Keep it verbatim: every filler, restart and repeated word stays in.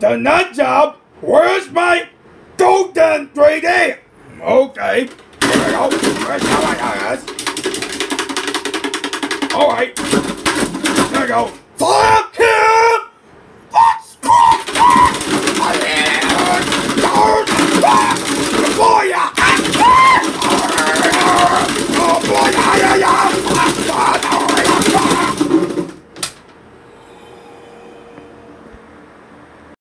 the nut job. Where's my golden three D? Okay. Here we go. Here's how I got this. Alright. There we go. Flip!